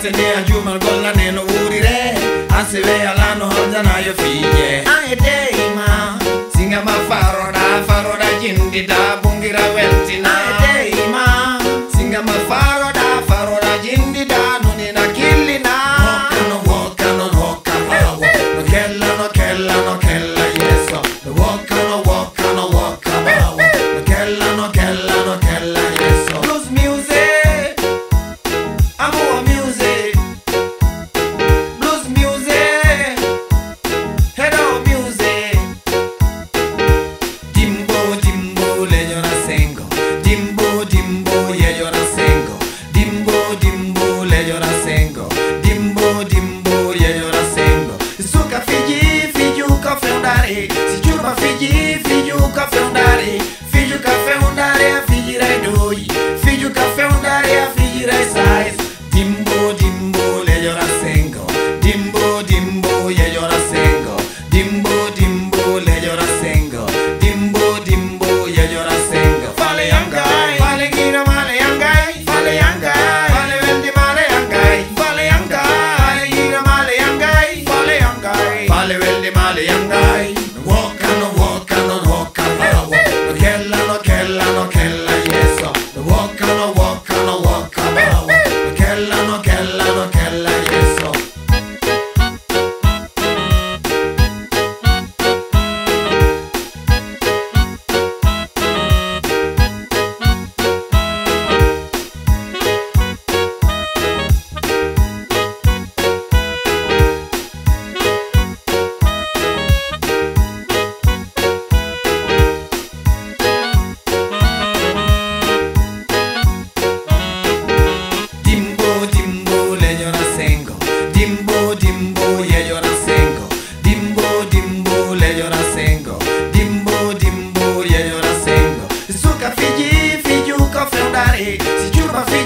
Atene ajuma golla neno urire Asive alano hodana yo fije Aede ima Singa ma faroda jindida bungira weltina Aede ima Singa ma faroda jindida nunina killina Woka no woka No kella yeso No woka no woka No kella yeso Blues music Amor music Blues music Hello music Dimbo leñora sengo Dimbo yeñora sengo Dimbo leñora sengo Dimbo yeñora sengo Suka fiju cafe undare Si churma fiju cafe undare Fiju cafe undare fiji rai doi Fiju cafe undare fiji rai size Dimbo leñora sengo Dimbo yeñora sengo Dimbo leñora sengo Dimbo yeñora sengo Fale yangai Fale gira male yangai Fale yangai Fale vendi male yangai Fale yangai Fale gira male yangai Fale yangai Fale vendi male yangai No woka No kella yeso No woka No kella yeso Dimbo leñora sengo Dimbo yeñora sengo Dimbo leñora sengo Dimbo yeñora sengo Suka fiju cafe undare Si churma fiji